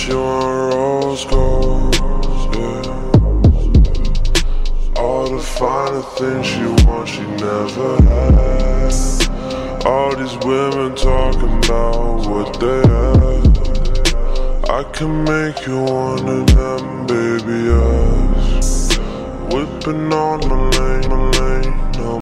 she want rose gold, yeah. All the finer things she wants, she never had. All these women talking about what they have. I can make you one of them, baby, yes. Whipping on my lane,